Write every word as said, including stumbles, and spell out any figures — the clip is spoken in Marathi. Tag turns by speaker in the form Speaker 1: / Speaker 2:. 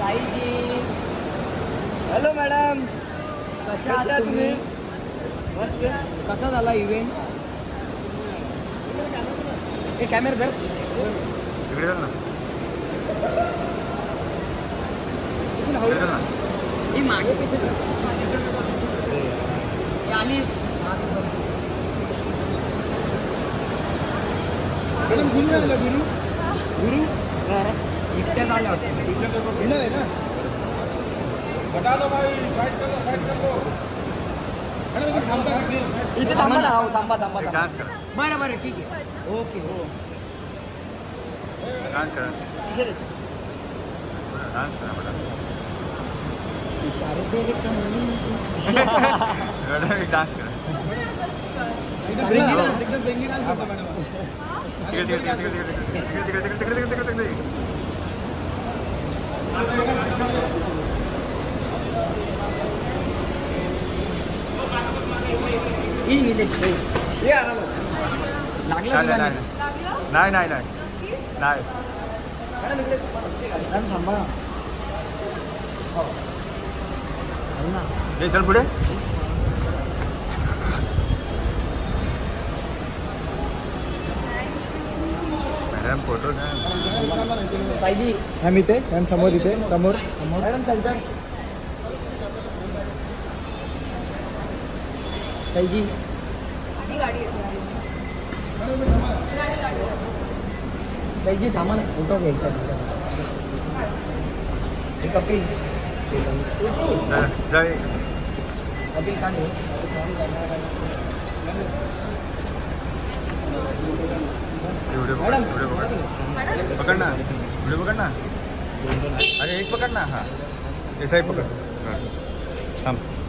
Speaker 1: साईजी, हॅलो मॅडम, कशा आहात तुम्ही? मस्त. कसा झाला इव्हेंट? हे कॅमेरा धर
Speaker 2: इकडे चल ना.
Speaker 1: ही मागे कशी आलीस?
Speaker 3: मॅडम गुरु आला गुरु गुरु
Speaker 1: एकट्याच आल्या होत्या.
Speaker 3: येणार आहे ना. मॅडम इथे थांबता का प्लीज?
Speaker 1: इथे थांबा ना. हो थांबा थांबा थांबा.
Speaker 2: डान्स करा.
Speaker 1: बरं बरं ठीक आहे. ओके हो.
Speaker 2: डान्स करा.
Speaker 1: इशारे
Speaker 2: डान्स करा मॅडम.
Speaker 1: इशारे तेरे कमली.
Speaker 2: मॅडम एक डान्स करा.
Speaker 3: एकदम बेंगी डान्स, एकदम बेंगी डान्स करतो मॅडम.
Speaker 2: तिकडे तिकडे तिकडे तिकडे तिकडे तिकडे तिकडे तिकडे तिकडे तिकडे
Speaker 1: ही निलेश भाई हे आराम लागला
Speaker 2: नाही नाही नाही नाही नाही.
Speaker 1: मॅडम इकडे मॅडम थांबा. हो चल ना.
Speaker 2: हे चल पुढे. मॅडम फोटो घ्या.
Speaker 1: साईजी
Speaker 3: मॅम इथे मॅम समोर इथे समोर
Speaker 1: समोर मॅडम चलता. साईजी साईजी थांबा ना. फोटो घ्यायचा. हे Kapil
Speaker 2: Jay
Speaker 1: Kapil Kande
Speaker 2: video
Speaker 1: madam
Speaker 2: video पकड पकड ना. व्हिडिओ पकड ना. अरे एक पकड ना. हा ऐसा ही पकड. थांब.